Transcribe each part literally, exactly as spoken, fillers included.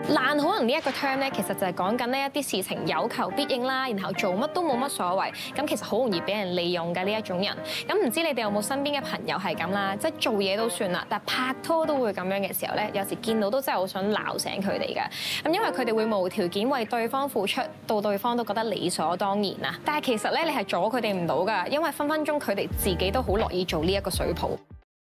爛可能呢一個 term 咧，其實就係講緊呢一啲事情有求必應啦，然後做乜都冇乜所謂，咁其實好容易俾人利用嘅呢一種人。咁唔知你哋有冇身邊嘅朋友係咁啦？即係做嘢都算啦，但拍拖都會咁樣嘅時候咧，有時見到都真係好想鬧醒佢哋㗎。咁因為佢哋會無條件為對方付出，到對方都覺得理所當然啊。但係其實咧，你係阻佢哋唔到㗎，因為分分鐘佢哋自己都好樂意做呢一個水泡。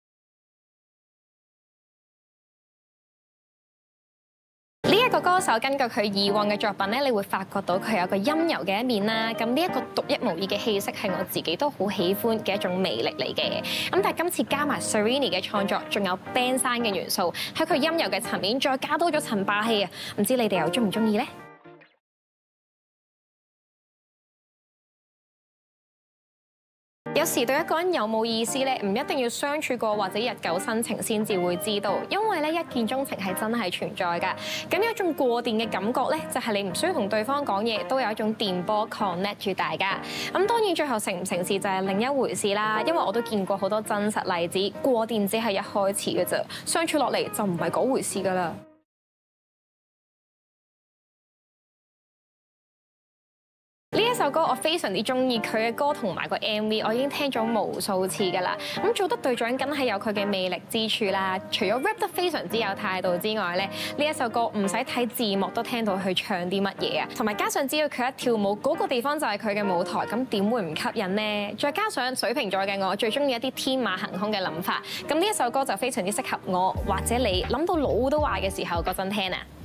呢個歌手根據佢以往嘅作品咧，你會發覺到佢有個陰柔嘅一面啦。咁呢一個獨一無二嘅氣息係我自己都好喜歡嘅一種魅力嚟嘅。咁但係今次加埋 Serrini 嘅創作，仲有 band sound 嘅元素，喺佢陰柔嘅層面再加多咗層霸氣啊！唔知你哋又中唔中意呢？有時對一個人有冇意思咧，唔一定要相處過或者日久生情先至會知道，因為咧一見鍾情係真係存在㗎。咁有一種過電嘅感覺咧，就係你唔需要同對方講嘢，都有一種電波 connect 住大家。咁當然最後成唔成事就係另一回事啦，因為我都見過好多真實例子，過電只係一開始嘅啫，相處落嚟就唔係嗰回事㗎啦。呢一首歌我非常之中意，佢嘅歌同埋個 M V 我已經聽咗無數次㗎啦。咁做得隊長梗係有佢嘅魅力之處啦。除咗 rap 得非常之有態度之外咧，呢一首歌唔使睇字幕都聽到佢唱啲乜嘢啊。同埋加上只要佢一跳舞，嗰個地方就係佢嘅舞台，咁點會唔吸引呢？再加上水瓶座嘅我最中意一啲天馬行空嘅諗法，咁呢一首歌就非常之適合我或者你諗到腦都壞嘅時候嗰陣聽啊！